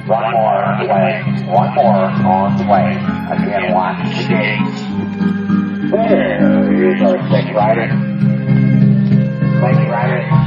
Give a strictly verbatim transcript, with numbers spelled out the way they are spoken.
One more on the way. One more on the way. Again, watch the gates. There is our six rider. Six rider.